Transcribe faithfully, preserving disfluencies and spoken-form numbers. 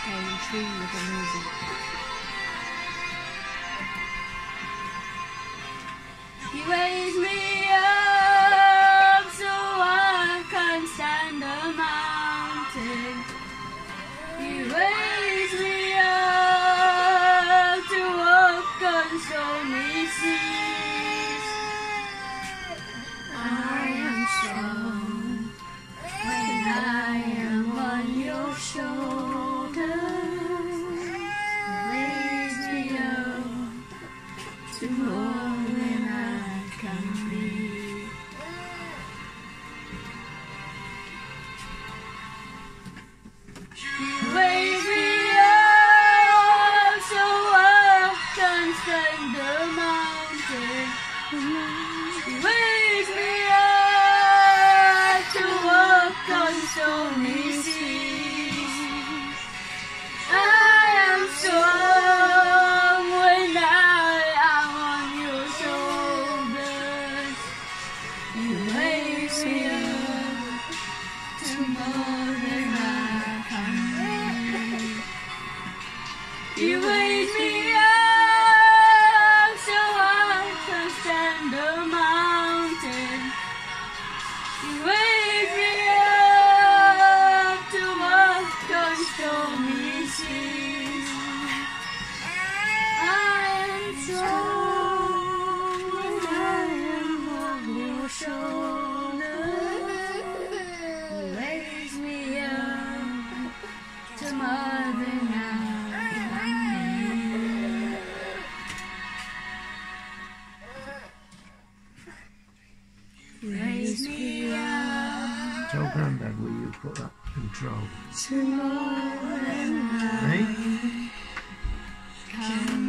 scaling tree with the music. You raise me up so I can stand a mountain. You raise me up to walk on stormy seas. I am strong when I am on your shoulders. Raise me up to more than I can be. You raise me up so I can stand the mountain. You raise me up to walk on stormy seas. I am strong when I am on your shoulders. You raise me up to more than I can be. You raise me up so I can stand the mountain. You raise me up to walk on stormy seas. I am strong when I am on your shoulders. You raise me up to more than I can be. You raise me up Tell Grandad where you put that control. to more than I Hey? can